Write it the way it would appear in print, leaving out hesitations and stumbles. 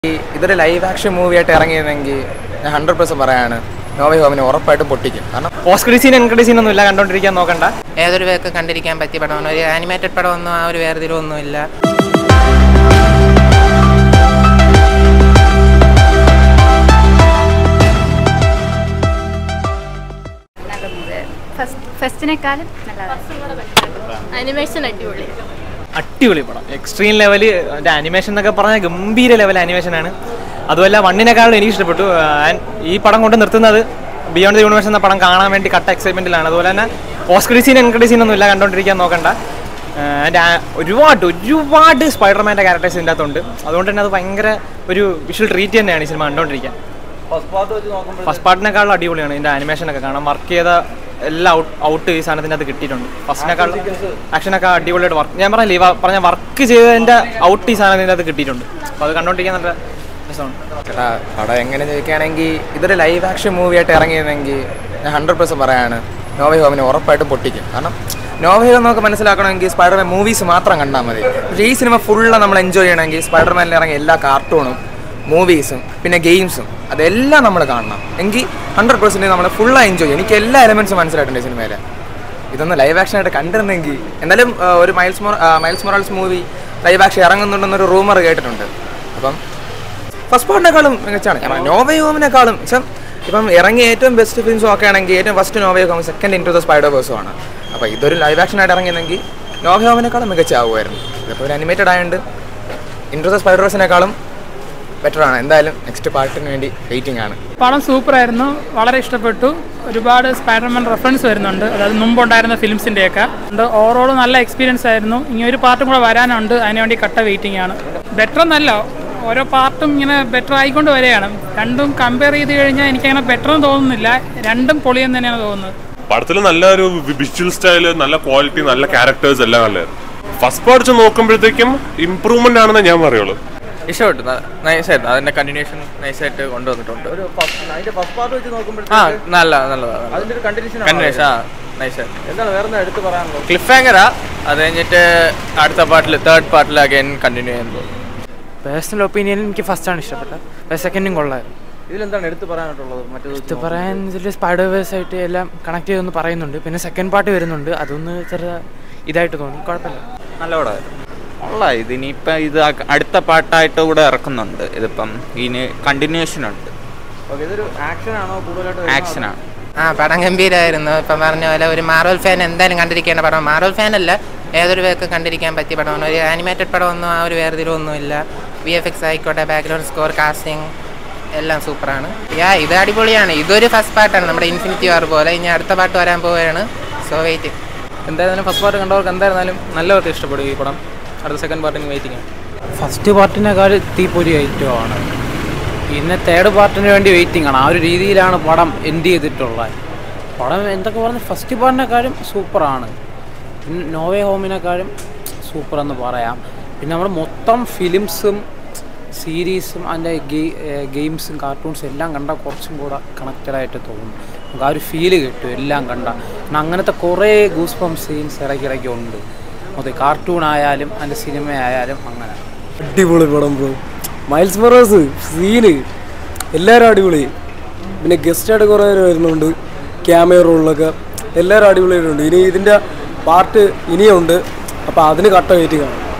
ഇതൊരു live action മൂവിയായിട്ട് ഇറങ്ങിയതെങ്കിൽ ഞാൻ 100% പറയാണ് നോവേ ഹോമിനെ ഉറപ്പായിട്ടും പൊട്ടിക്കും. കാരണം post credit scene end credit scene ഒന്നും ഇല്ല, കണ്ടോണ്ടിരിക്കാൻ നോക്കണ്ട. ഏതൊരു പേർക്ക് കണ്ടിരിക്കാൻ പറ്റിയ പടമാണ്. ഒരു ആനിമേറ്റഡ് പടമൊന്നും ആ ഒരു വേർതിരിവൊന്നുമില്ല. ഫസ്റ്റിനേക്കാളും അനിമേഷൻ അടിപൊളി പടം, എക്സ്ട്രീം ലെവല്. അതിൻ്റെ ആനിമേഷൻ എന്നൊക്കെ പറഞ്ഞാൽ ഗംഭീര ലെവൽ ആനിമേഷനാണ്. അതുമല്ല വണ്ണിനേക്കാളും എനിക്ക് ഇഷ്ടപ്പെട്ടു. ഈ പടം കൊണ്ട് നിർത്തുന്നത് ബിയോണ്ട് ദി യൂണിവേഴ്സ് എന്ന പടം കാണാൻ വേണ്ടി കട്ട എക്സൈറ്റ്മെൻറ്റിലാണ്. അതുപോലെ തന്നെ post credit scene end credit scene ഒന്നും ഇല്ല, കണ്ടോണ്ടിരിക്കാൻ നോക്കണ്ട. അതിൻ്റെ ഒരുപാട് സ്പൈഡർമാൻ്റെ ക്യാരക്ടേഴ്സ് ഇതിൻ്റെ അകത്തുണ്ട്. അതുകൊണ്ട് തന്നെ അത് ഭയങ്കര ഒരു വിഷ്വൽ ട്രീറ്റ് തന്നെയാണ് ഈ സിനിമ കണ്ടോണ്ടിരിക്കാൻ. ഫസ്റ്റ് പാർട്ടിനേക്കാളും അടിപൊളിയാണ് ഇതിൻ്റെ ആനിമേഷനൊക്കെ കാണാൻ. വർക്ക് ചെയ്ത എല്ലാ ഔട്ട് ഈ സാധനത്തിൻ്റെ അത് കിട്ടിയിട്ടുണ്ട്. ഫസ്റ്റിനേക്കാളും ആക്ഷനൊക്കെ അടിപൊളിയായിട്ട് വർക്ക്, ഞാൻ പറഞ്ഞ വർക്ക് ചെയ്തതിൻ്റെ ഔട്ട് ഈ സാധനത്തിൻ്റെ അത് കിട്ടിയിട്ടുണ്ട്. അപ്പോൾ അത് കണ്ടോണ്ടിരിക്കാൻ നല്ല രസമാണ്. ചേട്ടാ പടം എങ്ങനെ ചോദിക്കുകയാണെങ്കിൽ ഇതൊരു ലൈവ് ആക്ഷൻ മൂവിയായിട്ട് ഇറങ്ങിയതെങ്കിൽ ഞാൻ 100% പറയാണ് നോവേ ഹോമിനെ ഉറപ്പായിട്ടും പൊട്ടിക്കും. കാരണം നോവേ ഹോം നമുക്ക് മനസ്സിലാക്കണമെങ്കിൽ സ്പൈഡർമാൻ മൂവീസ് മാത്രം കണ്ടാൽ മതി. പക്ഷേ ഈ സിനിമ ഫുള്ള് നമ്മൾ എൻജോയ് ചെയ്യണമെങ്കിൽ സ്പൈഡർമാനിൽ ഇറങ്ങിയ എല്ലാ കാർട്ടൂണും മൂവീസും പിന്നെ ഗെയിംസും അതെല്ലാം നമ്മൾ കാണണം. എങ്കിൽ 100% നമ്മൾ ഫുള്ളായി എൻജോയ് ചെയ്യും. എനിക്ക് എല്ലാ എലമെൻറ്റ്സും മനസ്സിലായിട്ടുണ്ട് ഈ സിനിമയിൽ. ഇതൊന്ന് ലൈവ് ആക്ഷനായിട്ട് കണ്ടിരുന്നെങ്കിൽ. എന്നാലും ഒരു Miles Morales movie live action ഇറങ്ങുന്നുണ്ടെന്നൊരു റൂമർ കേട്ടിട്ടുണ്ട്. അപ്പം ഫസ്റ്റ് പാർട്ടിനേക്കാളും മികച്ചാണ്. നോവേ ഹോമിനേക്കാളും ഇപ്പം ഇറങ്ങിയ ഏറ്റവും ബെസ്റ്റ് ഫിലിംസും ഒക്കെ ആണെങ്കിൽ ഏറ്റവും first no way home, second into the സ്പൈഡർവേഴ്സും ആണ്. അപ്പോൾ ഇതൊരു ലൈവ് ആക്ഷനായിട്ട് ഇറങ്ങിയെങ്കിൽ നോവേ ഹോമിനേക്കാളും മികച്ചാവുമായിരുന്നു. ഇതിപ്പോൾ ഒരു അനിമേറ്റഡ് ആയതുകൊണ്ട് ഇൻടു ദ സ്പൈഡർവേഴ്സിനേക്കാളും ബെറ്ററാണ്. എന്തായാലും നെക്സ്റ്റ് പാർട്ടിന് വേണ്ടി വെയിറ്റിംഗ് ആണ്. പടം സൂപ്പറായിരുന്നു, വളരെ ഇഷ്ടപ്പെട്ടു. ഒരുപാട് സ്പൈഡർമാൻ റെഫറൻസ് വരുന്നുണ്ട്, അതായത് മുമ്പുണ്ടായിരുന്ന ഫിലിംസിൻ്റെയൊക്കെ. ഓവറോൾ നല്ല എക്സ്പീരിയൻസ് ആയിരുന്നു. ഇനി ഒരു പാർട്ടും കൂടെ വരാനുണ്ട്, അതിനുവേണ്ടി കട്ട വെയിറ്റിംഗ് ആണ്. ബെറ്റർ എന്നല്ല, ഓരോ പാർട്ടും ഇങ്ങനെ ബെറ്റർ ആയിക്കൊണ്ട് വരികയാണ്. രണ്ടും കമ്പയർ ചെയ്ത് കഴിഞ്ഞാൽ എനിക്കങ്ങനെ ബെറ്റർ എന്ന് തോന്നുന്നില്ല, രണ്ടും പൊളിയെന്ന് തന്നെയാണ് തോന്നുന്നത്. പടത്തിൽ നല്ലൊരു വിഷ്വൽ സ്റ്റൈല്, നല്ല ക്വാളിറ്റി, നല്ല ക്യാരക്ടേഴ്സ് എല്ലാം നല്ലതായിരുന്നു. ഫസ്റ്റ് പാർട്ട് നോക്കുമ്പോഴത്തേക്കും ഇമ്പ്രൂവ്മെന്റ് ആണെന്ന് ഞാൻ പറയുള്ളൂ. ഇഷ്ടപ്പെട്ടു, നൈസായിരുന്നു. അതിന്റെ കണ്ടിന്യൂഷൻ നൈസായിട്ട് കൊണ്ടുവന്നിട്ടുണ്ട്. ക്ലിഫ് ഹാങ്ങറാ. അത് കഴിഞ്ഞിട്ട് അടുത്ത പാർട്ടിൽ തേർഡ് പാർട്ടിൽ അഗൈൻ കണ്ടിന്യൂ ചെയ്യുന്നത്. പേഴ്സണൽ ഒപ്പീനിയനിൽ എനിക്ക് ഫസ്റ്റാണ് ഇഷ്ടപ്പെട്ടത്, സെക്കൻഡും കൊള്ളായിരുന്നു. ഇതിലെന്താണ് എടുത്ത് പറയാനായിട്ടുള്ളത്? എടുത്ത് പറയാൻ ഇതിൽ സ്പൈഡർവേഴ്സ് ആയിട്ട് എല്ലാം കണക്ട് ചെയ്തൊന്ന് പറയുന്നുണ്ട്. പിന്നെ സെക്കൻഡ് പാർട്ട് വരുന്നുണ്ട്, അതൊന്ന് ചെറിയ ഇതായിട്ട് തോന്നി. കുഴപ്പമില്ല, നല്ല പടമായിരുന്നു. ഉള്ള ഇതിനിപ്പം ഇത് അടുത്ത പാട്ടായിട്ട് കൂടെ ഇറക്കുന്നുണ്ട്. ഇതിപ്പം ഇതിന് കണ്ടിന്യൂഷൻ ഉണ്ട്. ആക്ഷനാണ്. പടം ഗംഭീരമായിരുന്നു. ഇപ്പം പറഞ്ഞ പോലെ ഒരു മാർവൽ ഫാൻ എന്തായാലും കണ്ടിരിക്കേണ്ട പടം. മാർവൽ ഫാൻ അല്ല, ഏതൊരു പേർക്ക് കണ്ടിരിക്കാൻ പറ്റിയ പടമാണ്. ഒരു ആനിമേറ്റഡ് പടമൊന്നും ആ ഒരു വേർതിരിവൊന്നുമില്ല. VFX ആയിക്കോട്ടെ, ബാക്ക്ഗ്രൗണ്ട് സ്കോർ, കാസ്റ്റിംഗ് എല്ലാം സൂപ്പറാണ്. ഇത് അടിപൊളിയാണ്. ഇതൊരു ഫസ്റ്റ് പാർട്ടാണ്, നമ്മുടെ ഇൻഫിനിറ്റി വാർ പോലെ. ഇനി അടുത്ത പാർട്ട് വരാൻ പോവുകയാണ്. So wait. എന്തായാലും ഫസ്റ്റ് പാർട്ട് കണ്ടവർക്ക് എന്തായിരുന്നാലും നല്ലവർക്ക് ഇഷ്ടപ്പെടും ഈ പടം. അടുത്ത സെക്കൻഡ് പാർട്ടിന് വെയിറ്റിംഗ് ആണ്. ഫസ്റ്റ് പാർട്ടിനേക്കാൾ തീപ്പൊരി ഐറ്റമാണ്. പിന്നെ തേർഡ് പാർട്ടിന് വേണ്ടി വെയിറ്റിംഗ് ആണ്. ആ ഒരു രീതിയിലാണ് പടം എൻഡ് ചെയ്തിട്ടുള്ളത്. പടം എന്തൊക്കെ പറഞ്ഞാൽ ഫസ്റ്റ് പാർട്ടിനേക്കാളും സൂപ്പറാണ്. പിന്നെ നോവേ ഹോമിനേക്കാളും സൂപ്പറെന്ന് പറയാം. പിന്നെ നമ്മൾ മൊത്തം ഫിലിംസും സീരീസും അതിൻ്റെ ഗെയിംസും കാർട്ടൂൺസും എല്ലാം കണ്ടാൽ കുറച്ചും കൂടെ കണക്റ്റഡായിട്ട് തോന്നും. നമുക്ക് ആ ഒരു ഫീല് കിട്ടും എല്ലാം കണ്ടാൽ. പിന്നെ അങ്ങനത്തെ കുറേ ഗൂസ് ബംപ് സീൻസ് ഇടയ്ക്കിടയ്ക്ക് ഉണ്ട്. അതെ, കാർട്ടൂൺ ആയാലും അതിൻ്റെ സിനിമ ആയാലും അങ്ങനെ. അടിപൊളി പടം ബ്രോ. മൈൽസ് മൊറാൾസ് സീന് എല്ലാവരും അടിപൊളി. പിന്നെ ഗസ്റ്റായിട്ട് കുറേ പേര് വരുന്നുണ്ട്, ക്യാമറ റോളിലൊക്കെ എല്ലാവരും അടിപൊളിയായിട്ടുണ്ട്. ഇനി ഇതിൻ്റെ പാർട്ട് ഇനിയുണ്ട്, അപ്പോൾ അതിന് കട്ട വെയിറ്റിംഗ് ആണ്.